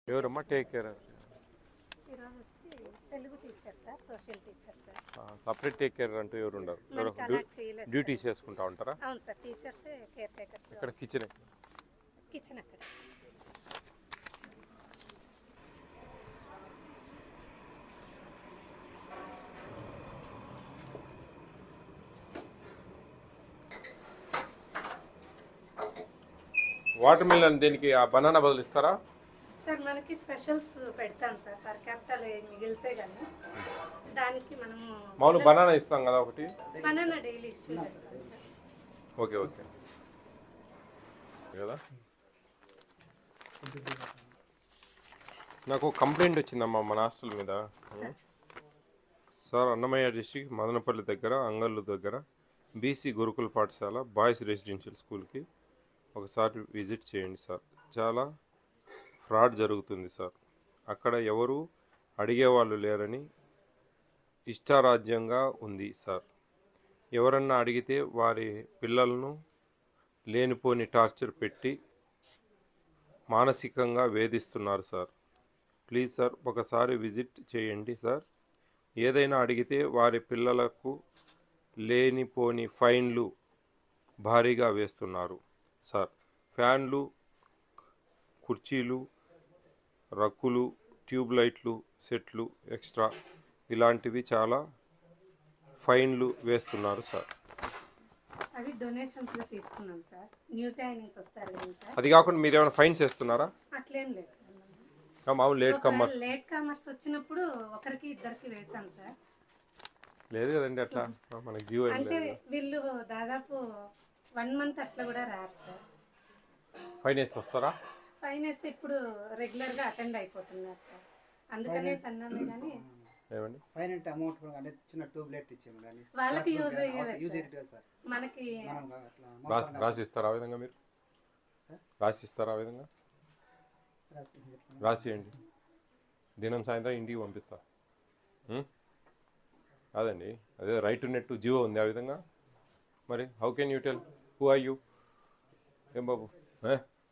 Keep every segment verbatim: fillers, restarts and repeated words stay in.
ఎవరమ్మా take care? ఈరోజు వచ్చి Telugu teacher sir, social teacher sir. Separate take care అంటూ ఎవరు ఉండరు? మనకి అలాట్ చేయలేదు డ్యూటీ సార్. చేసుకుంటా ఉంటారా? అవును సార్, టీచర్సే కేర్ టేకర్స్. ఇక్కడ కిచెన్ కిచెన్ అక్కడ. వాటర్ మిలన్ దీనికి ఆ బనానా బదులు ఇస్తారా? సార్ మనకి స్పెషల్స్ పెడతాం సార్, పర్ క్యాపిటల్ మిగిలితే కానీ దానికి మనము మామూలు బనానా ఇస్తాం కదా ఒకటి, బనానా డైలీ ఇష్యూ చేస్తాం సార్. ఓకే ఓకే కదా. నాకు కంప్లైంట్ వచ్చిందమ్మా మన హాస్టల్ మీద. సార్, అన్నమయ్య డిస్ట్రిక్ట్ మదనపల్లి దగ్గర అంగళ్ళు దగ్గర బీసీ గురుకుల పాఠశాల బాయ్స్ రెసిడెన్షియల్ స్కూల్కి ఒకసారి విజిట్ చేయండి సార్. చాలా ఫ్రాడ్ జరుగుతుంది సార్. అక్కడ ఎవరు అడిగేవాళ్ళు లేరని ఇష్టారాజ్యంగా ఉంది సార్. ఎవరన్నా అడిగితే వారి పిల్లలను లేనిపోని టార్చర్ పెట్టి మానసికంగా వేధిస్తున్నారు సార్. ప్లీజ్ సార్ ఒకసారి విజిట్ చేయండి సార్. ఏదైనా అడిగితే వారి పిల్లలకు లేనిపోని ఫైన్లు భారీగా వేస్తున్నారు సార్. ఫ్యాన్లు, కుర్చీలు, రక్కులు, ట్యూబ్ లైట్లు సెట్లు ఎక్స్ట్రా ఇలాంటివి చాలా ఫైన్లు వేస్తున్నారు సార్. అవి డొనేషన్స్ లో తీసుకున్నాం సార్. న్యూ జాయినింగ్స్ వస్తారు కదా సార్. అది కాకుండా మీరు ఏమైనా ఫైన్స్ వేస్తున్నారా? అట్లేం లేదు సార్. మామూలు లేట్ కమ్మర్స్ లేట్ కామర్స్ వచ్చినప్పుడు ఒకరికి ఇద్దరికి వేసాం సార్. లేదు కదండి అట్లా, మనకి జీవో ఏం అంటే లేదు. వీళ్ళు దాదాపు వన్ మంత్ అట్లా కూడా రారు సార్. ఫైన్ వేసి వస్తారా? ఫైన్ వేస్తే ఇప్పుడు రెగ్యులర్ గా అటెండ్ అయిపోతున్నారు సార్. అందుకనే సన్నామే కానీ ఏమండి ఫైన్ అంటే అమౌంట్ అంటే చిన్న ట్యూబ్ లైట్ ఇచ్చాము కానీ వాళ్ళకి యూజ్ యూజ్ అయ్యేది అయ్యేది సార్. మనకి మనం అట్లా రాసి రాసిస్తారా ఆ విధంగా? మీరు రాసిస్తారా ఆ విధంగా? రాసియండి, దినం సాయంత్రం ఇంటికి పంపిస్తా. ఉం? కాదండి, అదే రైట్ టు నెట్ జియో ఉంది ఆ విధంగా. మరి how can you tell who are you? ఏం బాబు ఏ?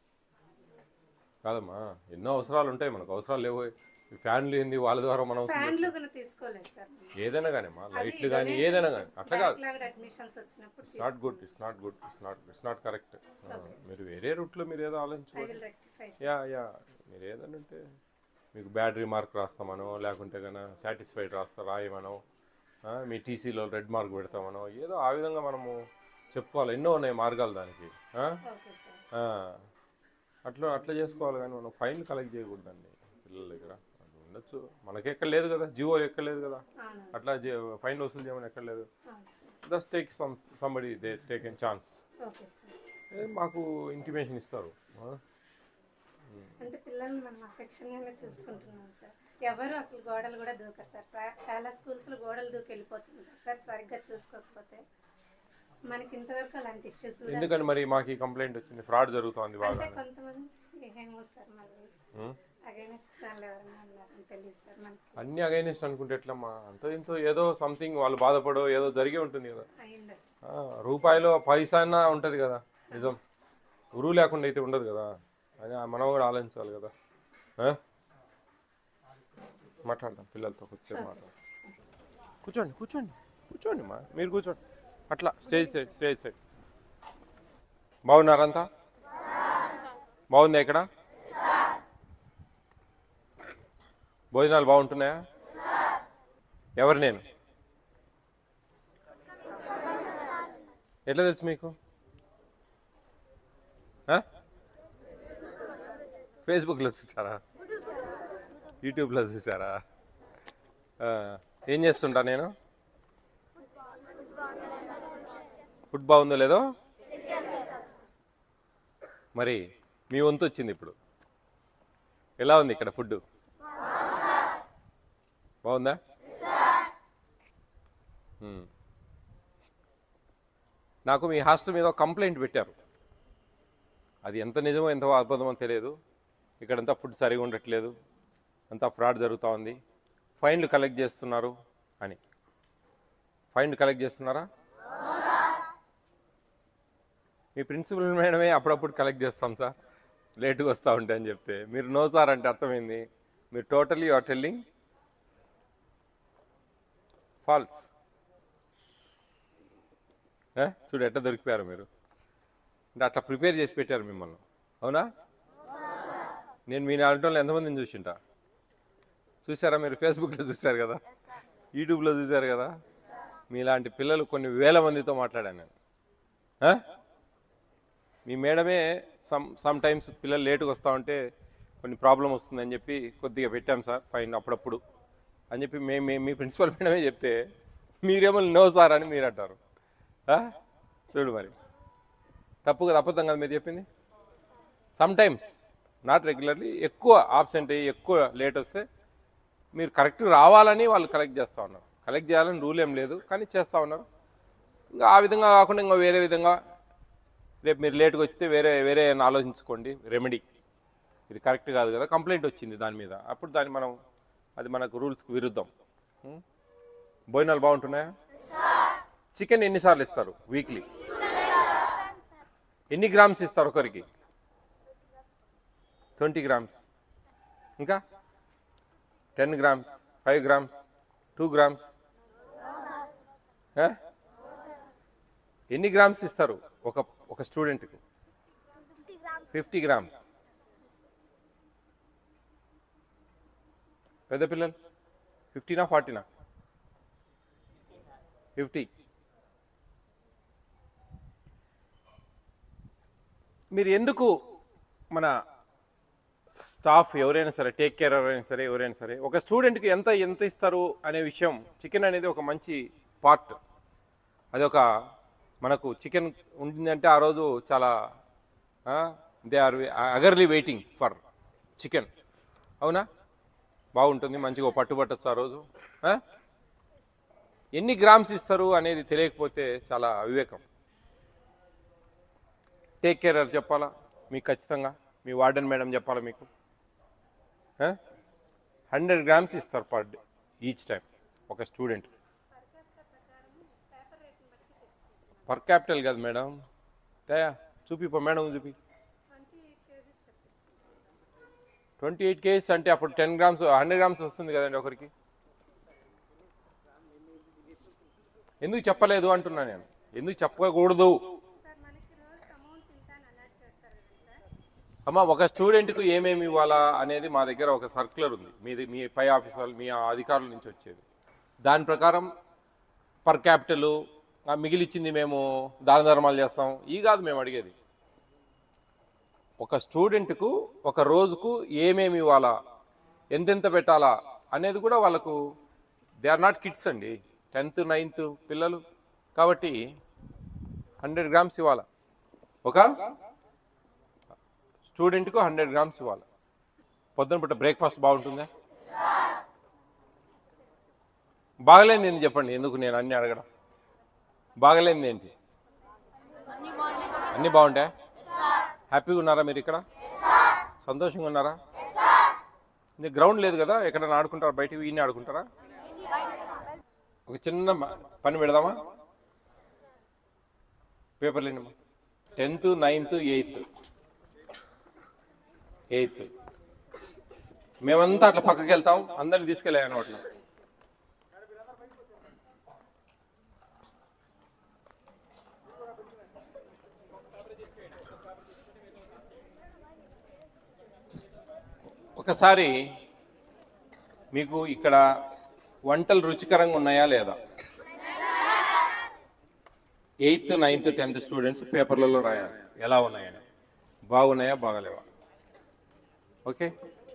కాదమ్మా, ఎన్నో అవసరాలు ఉంటాయి మనకు. అవసరాలు లేవు ఫ్యాన్లు ఏంది వాళ్ళ ద్వారా మనం ఫ్యాన్లు కూడా తీసుకోలేదు సార్. ఏదైనా కానీ మా లైట్లు కానీ ఏదైనా కానీ అట్లా కాదు. అడ్మిషన్స్ వచ్చినప్పుడు it's not good, it's not good, it's not it's not correct. మీరు వేరే రూట్లో మీరు ఏదో ఆలోచించుకోండి. రెక్టిఫై. యా యా మీరు ఏదంటే మీకు బ్యాడ్ రిమార్క్ రాస్తామనో, లేకుంటే కన్నా సాటిస్ఫైడ్ రాస్తా రాయమనో, మీ టీసీలో రెడ్ మార్క్ పెడతామనో, ఏదో ఆ విధంగా మనము చెప్పుకోవాలి. ఎన్నో ఉన్నాయి మార్గాలు దానికి. Okay sir. అట్లా అట్లా చేసుకోవాలి కానీ మనం ఫైన్ కలెక్ట్ చేయకూడదండి పిల్లల దగ్గర. అది ఉండొచ్చు, మనకి ఎక్కడ లేదు కదా, జియో ఎక్కడ లేదు కదా, అవును అట్లా ఫైన్ వసూలు చేయమని ఎక్కడ లేదు. అవును sir. Just take some somebody they take an chance. Okay sir. మాకు ఇంటిమేషన్ ఇస్తారు. అంటే పిల్లల్ని మనం అఫెక్షన్ గా చూసుకుంటున్నాం సార్. ఎవరు అసలు గోడలు కూడా దూకరు సార్. సా- చాలా స్కూల్స్ లో గోడలు దూకి వెళ్ళిపోతుంటారు సార్ సరిగ్గా చూసుకోకపోతే. మనకి ఇంతవరకు అలాంటి ఇష్యూస్ కూడా ఎందుకని మరి మాకు ఈ కంప్లైంట్ వచ్చింది? ఫ్రాడ్ జరుగుతోంది బాగా. అంటే కొంతమంది ఏమో సార్ మళ్ళీ అగైనెస్ట్ వాళ్ళు ఎవరైనా ఉన్నారని తెలియదు సార్ మనకి. అన్ని అగైనెస్ట్ అనుకుంటే ఎట్లమ్మా? అంత ఇంతో ఏదో సంథింగ్ వాళ్ళు బాధపడో ఏదో జరిగే ఉంటుంది కదా. అయ్యిండదు సార్. ఆ, రూపాయిలో పైసానా ఉంటుంది కదా. నిజం ఉరువు లేకుండా అయితే ఉండదు కదా. అని మనం కూడా ఆలోచించాలి కదా. ఆ? మాట్లాడదాం పిల్లలతో కొద్దిసేపు మాట్లాడదాం. కూర్చోండి కూర్చోండి కూర్చోండి మా మీరు కూర్చోండి. అట్లా స్టేజ్ సైడ్ స్టేజ్ సైడ్. బాగున్నారంతా? బాగుందా ఇక్కడ? భోజనాలు బాగుంటున్నాయా? ఎవరు నేను? ఎట్లా తెలుసు మీకు? ఫేస్బుక్లో చూసారా? యూట్యూబ్లో చూసారా? ఏం చేస్తుంటా నేను? ఫుడ్ బాగుందో లేదో మరి మీ వంతు వచ్చింది ఇప్పుడు. ఎలా ఉంది ఇక్కడ ఫుడ్? బాగుందా? నాకు మీ హాస్టల్ మీద కంప్లైంట్ పెట్టారు. అది ఎంత నిజమో ఎంత అబద్ధమో తెలియదు. ఇక్కడంతా ఫుడ్ సరిగా ఉండట్లేదు, అంతా ఫ్రాడ్ జరుగుతూ ఉంది, ఫైన్లు కలెక్ట్ చేస్తున్నారు అని. ఫైన్లు కలెక్ట్ చేస్తున్నారా? మీ ప్రిన్సిపల్ మేడమే అప్పుడప్పుడు కలెక్ట్ చేస్తాం సార్. లేటుగా వస్తూ ఉంటే అని చెప్తే మీరు నో సార్ అంటే అర్థమైంది మీరు టోటలీ ఆర్ టెల్లింగ్ ఫాల్స్. చూడు ఎట్లా దొరికిపోయారు మీరు, అంటే అట్లా ప్రిపేర్ చేసి పెట్టారు మిమ్మల్ని. అవునా? నేను మీ నాలుగులో ఎంతమందిని చూసింటా, చూసారా మీరు? ఫేస్బుక్లో చూశారు కదా, యూట్యూబ్లో చూశారు కదా. మీలాంటి పిల్లలు కొన్ని వేల మందితో మాట్లాడాను నేను. మీ మేడమే సమ్ సమ్ టైమ్స్ పిల్లలు లేటుగా వస్తూ ఉంటే కొన్ని ప్రాబ్లం వస్తుందని చెప్పి కొద్దిగా పెట్టాం సార్ ఫైన్ అప్పుడప్పుడు అని చెప్పి మేము మీ ప్రిన్సిపల్ మేడమే చెప్తే మీరేమో నో సార్ అని మీరు అంటారు. చూడు మరి తప్పు కదా, అబద్ధం కదా మీరు చెప్పింది. సమ్ టైమ్స్ నాట్ రెగ్యులర్లీ, ఎక్కువ ఆబ్సెంట్ అయ్యి ఎక్కువ లేట్ వస్తే మీరు కరెక్ట్ రావాలని వాళ్ళు కలెక్ట్ చేస్తూ ఉన్నారు. కలెక్ట్ చేయాలని రూల్ ఏం లేదు, కానీ చేస్తూ ఉన్నారు. ఇంకా ఆ విధంగా కాకుండా ఇంకా వేరే విధంగా రేపు మీరు లేట్గా వస్తే వేరే వేరే ఆలోచించుకోండి రెమెడీ. ఇది కరెక్ట్ కాదు కదా, కంప్లైంట్ వచ్చింది దాని మీద, అప్పుడు దాన్ని మనం అది మనకు రూల్స్కి విరుద్ధం. భోజనాలు బాగుంటున్నాయా? చికెన్ ఎన్నిసార్లు ఇస్తారు వీక్లీ? ఎన్ని గ్రామ్స్ ఇస్తారు ఒకరికి? Twenty grams. ఇంకా ten grams, five grams, two grams. ఎన్ని గ్రామ్స్ ఇస్తారు ఒక ఒక స్టూడెంట్కి? Fifty grams. పెద్ద పిల్లలు ఫిఫ్టీనా ఫార్టీనా? ఫిఫ్టీ. మీరు ఎందుకు మన స్టాఫ్ ఎవరైనా సరే, టేక్ కేర్ ఎవరైనా సరే, ఎవరైనా సరే ఒక స్టూడెంట్కి ఎంత ఎంత ఇస్తారు అనే విషయం, చికెన్ అనేది ఒక మంచి పార్ట్. అది ఒక మనకు చికెన్ ఉంటుందంటే ఆ రోజు చాలా they are eagerly waiting for chicken. అవునా? బాగుంటుంది, మంచిగా పట్టుబట్టచ్చు ఆ రోజు. ఎన్ని గ్రామ్స్ ఇస్తారు అనేది తెలియకపోతే చాలా అవివేకం. టేక్ కేర్ చెప్పాలా మీకు ఖచ్చితంగా, మీ వార్డెన్ మేడం చెప్పాలా మీకు. హండ్రెడ్ గ్రామ్స్ ఇస్తారు పర్ డే ఈచ్ టైం ఒక స్టూడెంట్. పర్ క్యాపిటల్ కదా మేడం, దయా చూపిపో మేడం, చూపి. ట్వంటీ ఎయిట్ కేజీస్ అంటే అప్పుడు టెన్ గ్రామ్స్ హండ్రెడ్ గ్రామ్స్ వస్తుంది కదండి ఒకరికి. ఎందుకు చెప్పలేదు అంటున్నా నేను, ఎందుకు చెప్పకూడదు అమ్మ? ఒక స్టూడెంట్కు ఏమేమి ఇవ్వాలా అనేది మా దగ్గర ఒక సర్క్యులర్ ఉంది, మీది మీ పై ఆఫీసర్లు మీ అధికారుల నుంచి వచ్చేది. దాని ప్రకారం పర్ క్యాపిటల్ మిగిలిచ్చింది మేము దాన ధర్మాలు చేస్తాం, ఈ కాదు మేము అడిగేది. ఒక స్టూడెంట్కు ఒక రోజుకు ఏమేమి ఇవ్వాలా, ఎంతెంత పెట్టాలా అనేది కూడా వాళ్ళకు, దే ఆర్ నాట్ కిడ్స్ అండి, టెన్త్ నైన్త్ పిల్లలు కాబట్టి హండ్రెడ్ గ్రామ్స్ ఇవ్వాలా ఒక స్టూడెంట్కు, హండ్రెడ్ గ్రామ్స్ ఇవ్వాలి. పొద్దున పూట బ్రేక్ఫాస్ట్ బాగుంటుందా? బాగలేంది ఏంటి చెప్పండి, ఎందుకు నేను అన్నీ అడగడం? బాగలేంది ఏంటి? అన్నీ బాగుంటాయా? హ్యాపీగా ఉన్నారా మీరు ఇక్కడ? సంతోషంగా ఉన్నారా? నీకు గ్రౌండ్ లేదు కదా, ఎక్కడైనా ఆడుకుంటారా? బయటికి ఈయన ఆడుకుంటారా? ఒక చిన్న పని పెడదామా? పేపర్లు ఏంటమ్మా? టెన్త్ నైన్త్ ఎయిత్ ఎయిత్ మేమంతా అట్లా పక్కకి వెళ్తాం, అందరిని తీసుకెళ్ళాను అట్లా. ఒకసారి మీకు ఇక్కడ వంటలు రుచికరంగా ఉన్నాయా లేదా? ఎయిత్ నైన్త్ టెన్త్ స్టూడెంట్స్ పేపర్లలో రాయాలి ఎలా ఉన్నాయని, బాగున్నాయా బాగలేవా. ఓకే,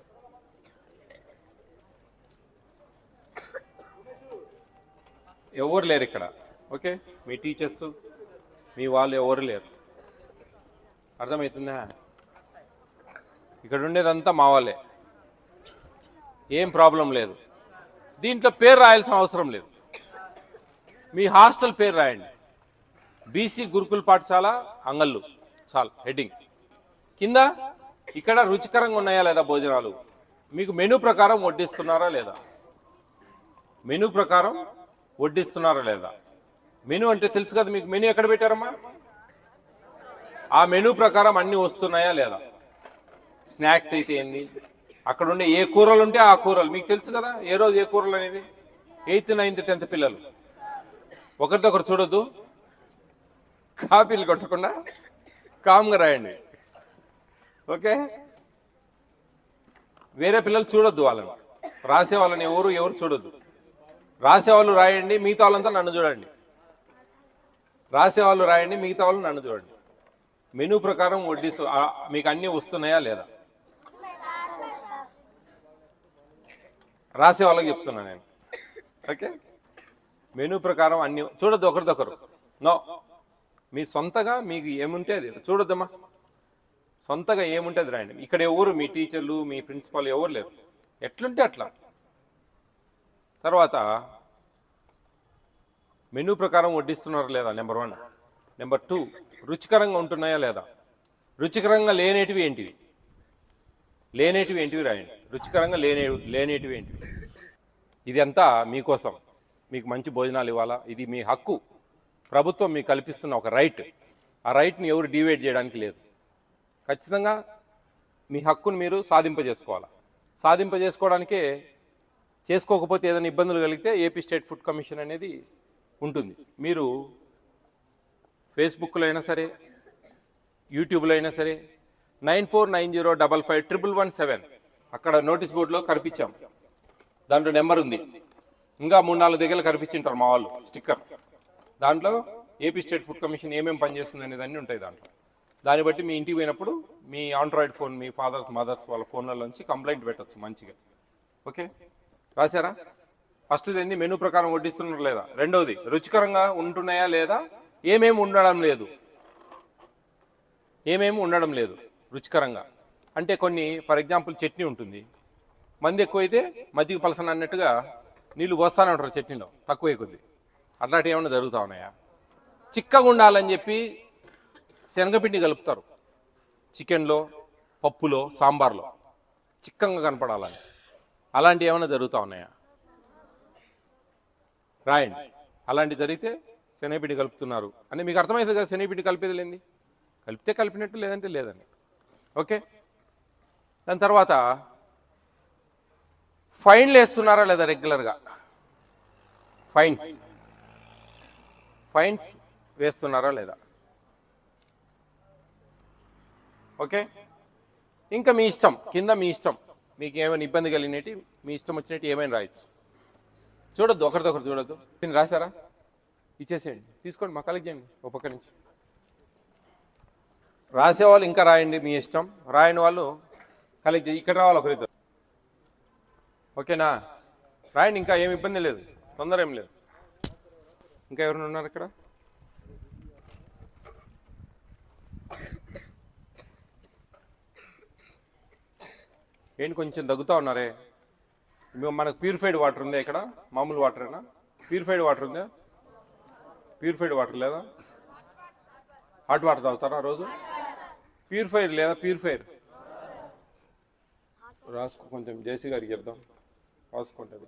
ఎవరు లేరు ఇక్కడ. ఓకే, మీ టీచర్స్ మీ వాళ్ళు ఎవరు లేరు, అర్థమవుతుందా? ఇక్కడ ఉండేదంతా మా వాళ్ళే, ఏం ప్రాబ్లం లేదు. దీంట్లో పేరు రాయాల్సిన అవసరం లేదు, మీ హాస్టల్ పేరు రాయండి. బీసీ గురుకుల పాఠశాల అంగళ్ళు చాలు హెడ్డింగ్ కింద. ఇక్కడ రుచికరంగా ఉన్నాయా లేదా భోజనాలు, మీకు మెనూ ప్రకారం వడ్డిస్తున్నారా లేదా, మెనూ ప్రకారం వడ్డిస్తున్నారా లేదా. మెనూ అంటే తెలుసు కదా మీకు, మెనూ ఎక్కడ పెట్టారమ్మా? ఆ మెనూ ప్రకారం అన్నీ వస్తున్నాయా లేదా. స్నాక్స్ అయితే ఏంది, అక్కడ ఉండే ఏ కూరలు ఉంటే ఆ కూరలు మీకు తెలుసు కదా, ఏ రోజు ఏ కూరలు అనేది. ఎయిత్ నైన్త్ టెన్త్ పిల్లలు ఒకరితో ఒకరు చూడొద్దు, కాపీలు కొట్టకుండా కామ్గా రాయండి. ఓకే, వేరే పిల్లలు చూడొద్దు, వాళ్ళని రాసే వాళ్ళని ఎవరు ఎవరు చూడొద్దు. రాసేవాళ్ళు రాయండి, మిగతా వాళ్ళంతా నన్ను చూడండి. రాసేవాళ్ళు రాయండి, మిగతా వాళ్ళు నన్ను చూడండి. మెనూ ప్రకారం వడ్డీసు మీకు అన్నీ వస్తున్నాయా లేదా రాసే వాళ్ళకి చెప్తున్నా నేను. ఓకే, మెనూ ప్రకారం అన్ని చూడొద్దు ఒకరిదొకరు. నో, మీ సొంతగా మీకు ఏముంటే అది చూడొద్దమ్మా. సొంతగా ఏముంటే అది రాయండి. ఇక్కడ ఎవరు మీ టీచర్లు మీ ప్రిన్సిపాల్ ఎవరు లేరు, ఎట్లుంటే అట్లా. తర్వాత మెనూ ప్రకారం వడ్డిస్తున్నారా లేదా నెంబర్ వన్. నెంబర్ టూ, రుచికరంగా ఉంటున్నాయా లేదా. రుచికరంగా లేనేటివి ఏంటివి, లేనేటివి ఏంటివి రాయండి. రుచికరంగా లేనే లేనేటివి ఏంటివి. ఇది అంతా మీకోసం, మీకు మంచి భోజనాలు ఇవ్వాలా, ఇది మీ హక్కు. ప్రభుత్వం మీకు కల్పిస్తున్న ఒక రైట్. ఆ రైట్ని ఎవరు డివైడ్ చేయడానికి లేదు. ఖచ్చితంగా మీ హక్కును మీరు సాధింపజేసుకోవాలా. సాధింపజేసుకోవడానికే, చేసుకోకపోతే ఏదైనా ఇబ్బందులు కలిగితే ఏపీ స్టేట్ ఫుడ్ కమిషన్ అనేది ఉంటుంది. మీరు ఫేస్బుక్లో అయినా సరే, యూట్యూబ్లో అయినా సరే, nine four nine zero double five triple one seven అక్కడ నోటీస్ బోర్డులో కనిపించాం. దాంట్లో నెంబర్ ఉంది. ఇంకా మూడు నాలుగు దగ్గర కనిపించింటారు మా వాళ్ళు స్టిక్కర్. దాంట్లో ఏపీ స్టేట్ ఫుడ్ కమిషన్ ఏమేమి పనిచేస్తుంది అనేది అన్నీ ఉంటాయి దాంట్లో. దాన్ని బట్టి మీ ఇంటికి పోయినప్పుడు మీ ఆండ్రాయిడ్ ఫోన్, మీ ఫాదర్స్ మదర్స్ వాళ్ళ ఫోన్లలోంచి కంప్లైంట్ పెట్టచ్చు మంచిగా. ఓకే, రాశారా? ఫస్ట్ది ఏంది, మెనూ ప్రకారం వడ్డిస్తున్నారు లేదా. రెండవది, రుచికరంగా ఉంటున్నాయా లేదా, ఏమేమి ఉండడం లేదు, ఏమేమి ఉండడం లేదు రుచికరంగా. అంటే కొన్ని, ఫర్ ఎగ్జాంపుల్ చట్నీ ఉంటుంది, మంది ఎక్కువైతే మజ్జిగ పలసన అన్నట్టుగా నీళ్ళు పోస్తానే ఉంటారు చట్నీలో, తక్కువ కొద్ది. అట్లాంటివి ఏమైనా జరుగుతూ ఉన్నాయా. చిక్కగా ఉండాలని చెప్పి శనగపిండి కలుపుతారు చికెన్లో, పప్పులో, సాంబార్లో, చిక్కగా కనపడాలని. అలాంటివి ఏమైనా జరుగుతూ ఉన్నాయా రాయండి. అలాంటి జరిగితే శనగపిండి కలుపుతున్నారు అని మీకు అర్థమవుతుంది కదా. శనగపిండి కలిపేది లేని, కలిపితే కలిపినట్టు, లేదంటే లేదండి. ఓకే, దాని తర్వాత ఫైన్లు వేస్తున్నారా లేదా రెగ్యులర్గా. ఫైన్స్ ఫైన్స్ వేస్తున్నారా లేదా. ఓకే, ఇంకా మీ ఇష్టం, కింద మీ ఇష్టం, మీకు ఏమైనా ఇబ్బంది కలిగినట్టు మీ ఇష్టం వచ్చినట్టు ఏమైనా రాయొచ్చు. చూడొద్దు, ఒకరిదొకరు చూడొద్దు. నేను రాశారా, ఇచ్చేసేయండి, తీసుకోండి, మా కలెక్ట్ చేయండి ఒక పక్క నుంచి. రాసేవాళ్ళు ఇంకా రాయండి, మీ ఇష్టం. రాయని వాళ్ళు కలెక్ట్ చేయి, ఇక్కడ రావాలి ఒకరిద్దరు. ఓకేనా, రాయండి, ఇంకా ఏమి ఇబ్బంది లేదు, తొందర ఏం లేదు. ఇంకా ఎవరైనా ఉన్నారు ఇక్కడ. ఏంటి కొంచెం దగ్గుతూ ఉన్నారే. మనకు ప్యూరిఫైడ్ వాటర్ ఉందా ఇక్కడ, మామూలు వాటరేనా, ప్యూరిఫైడ్ వాటర్ ఉందా, ప్యూరిఫైడ్ వాటర్ లేదా, హాట్ వాటర్ తాగుతారా రోజు, ప్యూరిఫైర్ లేదా, ప్యూరిఫైర్ రాసుకో, కొంచెం జేసీ గారికి చెప్దాం రాసుకోండి.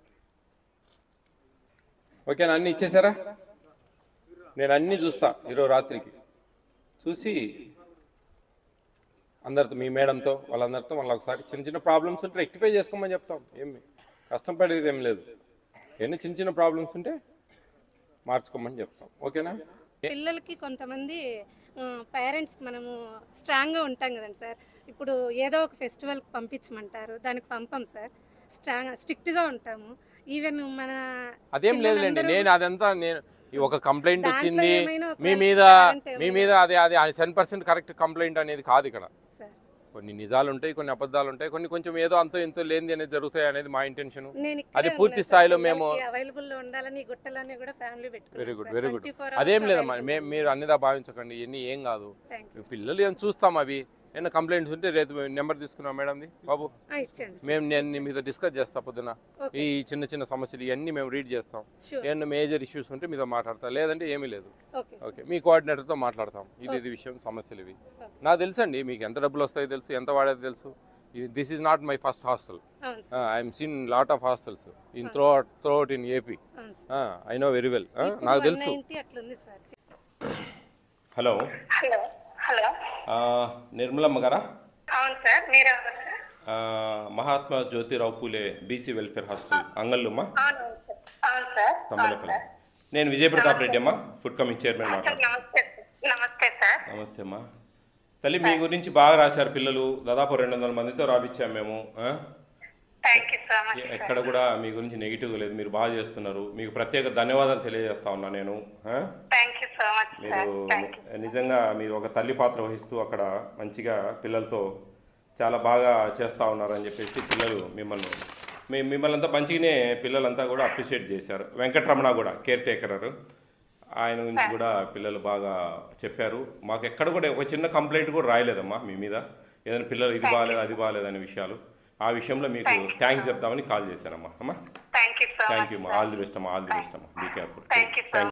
ఓకేనా, అన్నీ ఇచ్చేసారా. నేను అన్నీ చూస్తా ఈరోజు రాత్రికి, చూసి అందరితో, మీ మేడంతో వాళ్ళందరితో మళ్ళీ ఒకసారి చిన్న చిన్న ప్రాబ్లమ్స్ ఉంటే రెక్టిఫై చేసుకోమని చెప్తాం. ఏమి కష్టం పడేది ఏం లేదు. ఎన్ని చిన్న చిన్న ప్రాబ్లమ్స్ ఉంటే మార్చుకోమని చెప్తాం. ఓకేనా. పిల్లలకి కొంతమంది పేరెంట్స్కి మనము స్ట్రాంగ్గా ఉంటాం కదండి సార్. ఇప్పుడు ఏదో ఒక ఫెస్టివల్కి పంపించమంటారు, దానికి పంపం సార్. స్ట్రాంగ్ స్ట్రిక్ట్గా ఉంటాము. ఈవెన్ మన అదేం లేదులేండి. నేను అదంతా నేను ఒక కంప్లైంట్ వచ్చింది మీ మీద, మీ మీద అదే అది టెన్ పర్సెంట్ కరెక్ట్ కంప్లైంట్ అనేది కాదు ఇక్కడ. కొన్ని నిజాలు ఉంటాయి, కొన్ని అబద్ధాలు ఉంటాయి, కొన్ని కొంచెం ఏదో అంతో ఎంతో లేనిది అనేది జరుగుతాయి అనేది మా ఇంటెన్షన్. అది పూర్తి స్థాయిలో మేము వెరీ గుడ్ వెరీ గుడ్ అదేం లేదమ్మా. మేము మీరు అన్నిదా భావించకండి, ఇవన్నీ ఏం కాదు. పిల్లలు ఏం చూస్తాం, అవి ఏమైనా కంప్లైంట్స్ ఉంటే రేపు నెంబర్ తీసుకున్నాం మేడంది బాబు, మేము నేను మీతో డిస్కస్ చేస్తా పొద్దున. ఈ చిన్న చిన్న సమస్యలు ఇవన్నీ మేము రీడ్ చేస్తాం. ఏమన్నా మేజర్ ఇష్యూస్ ఉంటే మీతో మాట్లాడతాం, లేదంటే ఏమీ లేదు. ఓకే, మీ కోఆర్డినేటర్తో మాట్లాడతాం. ఇది ఇది విషయం, సమస్యలు ఇవి. నాకు తెలుసు అండి, మీకు ఎంత డబ్బులు వస్తాయో తెలుసు, ఎంత వాడేది తెలుసు. This is not my first hostel. I'm seen lot of hostels in through throughout in AP. I know very well, నాకు తెలుసు. హలో హలో హలో నిర్మలమ్మ గారా? అవును సార్, మీరు ఎవరు సార్? ఆ, Mahatma Jyotirao Phule BC welfare hostel అంగళ్ళుమ్మా, అవును సార్. అవును సార్. అవును తమ్మలపల్లి. సార్. నేను విజయప్రతాప్ రెడ్డి అమ్మా, ఫుడ్ కమింగ్ చైర్మన్ సార్ మాట్లాడుతున్నాను. నమస్తే. నమస్తే సార్. నమస్తే అమ్మా. తల్లి మీ గురించి బాగా రాశారు పిల్లలు, దాదాపు రెండు వందల మందితో రాపిచ్చాం మేము. ఆ? Thank you so much sir. ఎక్కడ కూడా మీ గురించి నెగిటివ్గా లేదు, మీరు బాగా చేస్తున్నారు. మీకు ప్రత్యేక ధన్యవాదాలు తెలియజేస్తా ఉన్నా నేను. ఆ? థ్యాంక్ యూ సో మచ్ మీరు సార్. Thank you. నిజంగా మీరు ఒక తల్లి పాత్ర వహిస్తూ అక్కడ మంచిగా పిల్లలతో చాలా బాగా చేస్తూ ఉన్నారని చెప్పేసి పిల్లలు మిమ్మల్ని మీ మిమ్మల్ని అంతా మంచిగానే పిల్లలంతా కూడా అప్రిషియేట్ చేశారు. వెంకటరమణ కూడా కేర్ టేకరరు, ఆయన గురించి కూడా పిల్లలు బాగా చెప్పారు. మాకు ఎక్కడ కూడా ఒక చిన్న కంప్లైంట్ కూడా రాయలేదమ్మా మీ మీద, ఏదైనా పిల్లలు ఇది బాగాలేదు అది బాగాలేదు అనే విషయాలు. ఆ విషయంలో మీకు థ్యాంక్స్ చెప్తామని కాల్ చేశానమ్మా. అమ్మా thank you so thank much you అమ్మా, ఆల్ ది బెస్ట్ అమ్మా, ఆల్ ది బెస్ట్ అమ్మా, be careful. Thank you so much.